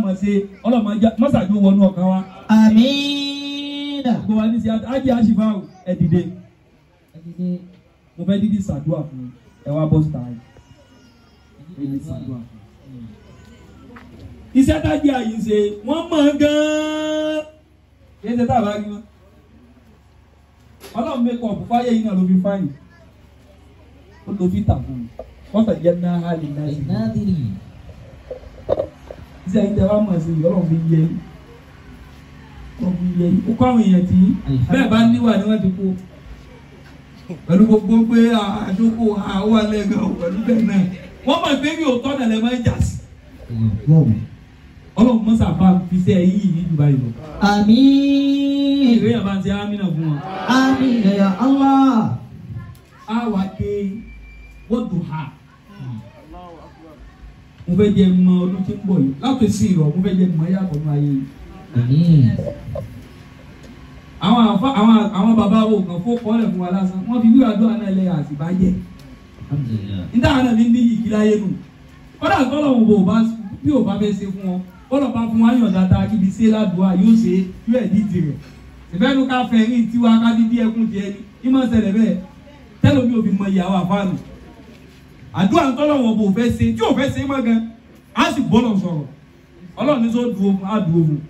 mọ̀ ṣe ọlọ́mọ mọ́sàájú wọnú ọkàn wa. àmín. gbogbo wa ní sí ajé Shifau ẹ dìde mo fẹ́ dídí ṣàdúrà fún ẹ wá bọ́ síta yìí. iṣẹ́ tájí àyè ń ṣe wọ́n mọ̀ gan-an kí ẹ ṣe tá a bá rí wọn. ọlọ́run mẹ́kọ̀ ọ̀pọ̀ fáyé yìí náà ló fi fáyìn ó ló fi tà fún mi wọ́n fẹ̀ jẹ́ náà á lè náà sí i. iṣẹ́ yìí tẹ́ wá mọ̀ sí i ọlọ́run fi yẹ ó kọ́ àwọn èèyàn tí bẹ́ẹ̀ bá níwà ni wọ́n ti kó pẹ̀lú gbogbo pé àdókò àwọn alẹ́gàn pẹ̀lú bẹ́ẹ̀ náà wọ́n mọ̀ pé kí òótọ́ náà lè máa ń jà sí. ọlọ́run mọ́sà bá fi ṣe yìí ní Dubai lọ. àmín. ìwé yàrá ti amínà fún wọn. àmín ya Allah. a wà ké wọ́n dùn ha. mo fẹ́ jẹ mọ ọdún tí ń bọ̀ yìí láti sí ìrọ̀ mo fẹ́ jẹ mọ yàtọ̀ mọ ayé yìí. àwọn bàbá wo kan fó kọ́lẹ̀ fún wa lásán wọ́n fi wíwá dúró náà lẹ́yìn àtìbájẹ́. níta àná mi ní yìí láyé nù kọ́dà tọ́lọ̀ wọn bò bá bí ò bá fẹ́ ṣe fún wọn kọ́lọ̀ bá fún wa yàn dáadáa kíbi ṣe ládùúgbà yóò ṣe yóò ẹ̀ dídì rẹ̀ ìfẹ́nu ká fẹ́ rí tiwa ká dídí ẹkún tiẹ̀ ní kí má ṣẹlẹ̀ bẹ́ẹ̀ tẹ́lẹ̀ mi ò fi mọ ìyàwó àfáànù àdúrà tọ́lọ̀ wọn bò fẹ́ ṣe tí ò fẹ́ ṣe mọ́ gan á sì bọ́lọ̀ sọ̀rọ̀ ọlọ́run ní sọ dùn òfun á dùn òfun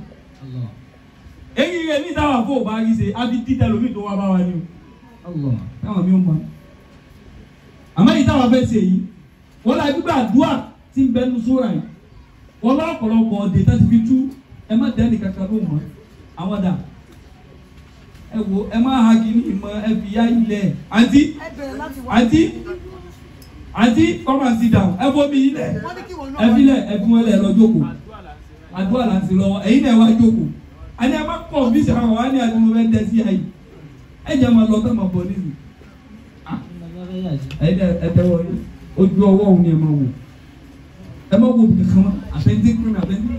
èyí rẹ̀ ní táwọn àfọ ò bá rí ṣe á fi títẹ̀ lómi tó wá bá wa ní o táwọn mi ò mọ àmọ́ yìí táwọn fẹ́ ṣe yìí wọ́n láì gbígbà àdúrà tí ń bẹnu sóra yìí wọ́n lọ́pọ̀lọpọ̀ ọ̀dẹ̀ tó ti fi tú ẹ má tẹ́ nìkankan ló mọ̀ àwọn dà ẹ wo ẹ má ha kí ní ìmọ̀ ẹ fi yá ilẹ̀ àǹtí come and sit down ẹ fọ́ mi ilẹ̀ ẹ filẹ̀ ẹ fi wọn lẹ̀ lọ jókòó àdúrà là ń ṣe lọ́wọ́ ẹ̀yin náà wá jókòó àní ẹ má pọ̀ bí sàwọn wà ní àdúgbò bẹ́ẹ̀ tẹ́ sí ayé ẹ jẹ́ máa lọ tó máa bọ̀ níbi ẹ tẹ́wọ́ ojú ọwọ́ òun ni ẹ máa wò ẹ máa wo bí kan àtẹ̀ntẹ́kùnrin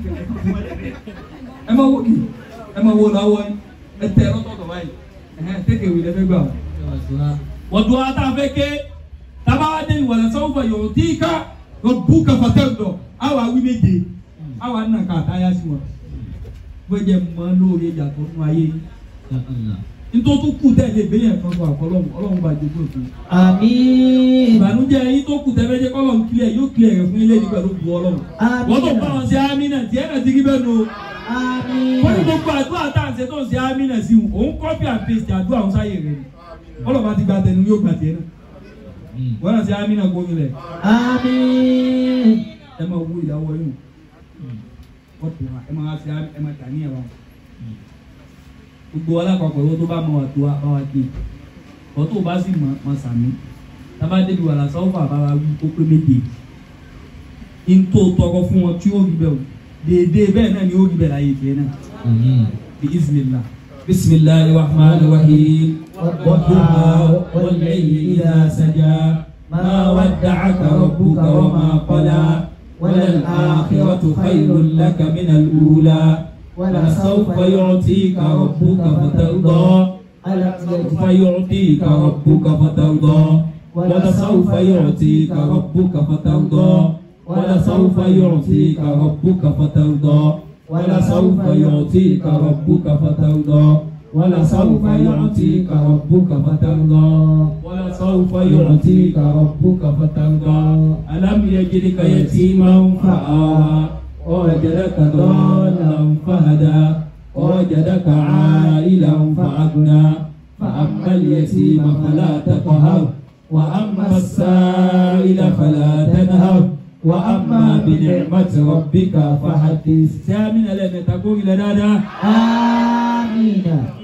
ẹ máa wò kì ẹ máa wò láwọ́ ẹ tẹ̀ lọ́tọ̀ọ̀tọ̀ báyìí tẹ́kẹ̀ wí lẹ́fẹ́ gbà wọ́n dùn á tá a fẹ́ ké tábàwá dé ìwọ̀lẹ̀ sọ́wọ́ fà yòó tí ká lọ bú kàfàtẹ́ lọ àwa wí méje àwa nà ká àtàyà sí wọn gbẹjẹ mọ lóore yàtọ̀ nínú ayé nítorí kù tẹ́lẹ̀ bẹ́yẹn kan fún àkọlọ́mù ọlọ́run bá jẹ́ fún òfin. àmín. ìbànújẹ́ yín tó kù tẹ́lẹ̀ jẹ́ kọ́lọ́mù kílẹ̀ yóò kílẹ̀ rẹ̀ fún ilé nígbà tó bu ọlọ́run. wọ́n tó bá wọn ṣe amínà tí ẹ̀ náà ti rí bẹ́ẹ̀ nù. wọ́n ní gbogbo àdúrà tá à ń ṣe tó ń ṣe amínà sí wọn òun copy and paste àdúrà òun sáyè rẹ̀ ni ọlọ́run bá ti gba tẹnu yóò gbà tiẹ̀ náà. wọ́n náà ṣe amínà gómìn rẹ̀. àmín. ẹ máa wo ìyàwó yín ẹ máa ṣe ẹ máa tà ní ẹ̀rọ gbogbo alákọ̀ọ́kọ̀ owó tó bá mọ wà tó wá bá wa dé ọ̀ tó bá sì mọ sàmí tábà débi wà lásán fún àbáwá wí kó pé méje n tó tọrọ fún wọn tí ó rí bẹ́ẹ̀ o déédéé bẹ́ẹ̀ náà ni ó rí bẹ́ẹ̀ láyé tiẹ̀ náà bí ismillah bisimilahi rahmani rahim wadduha wallayli idha saja ma wadda'aka rabbuka wa ma qala walal-akhiratu khayrun laka minal ula. ولسوف يعطيك ربك فترضى ولسوف يعطيك ربك فترضى ولسوف يعطيك ربك فترضى ولسوف يعطيك ربك فترضى ولسوف يعطيك ربك فترضى ولسوف يعطيك ربك فترضى ولسوف يعطيك ربك فترضى ألم يجدك يتيما فآوى ووجدك ضالا فهدى ووجدك عائلا فأغنى فأما اليتيم فلا تقهر وأما السائل فلا تنهر وأما بنعمة ربك فحدث. سامين لنا تقول لنا آمين.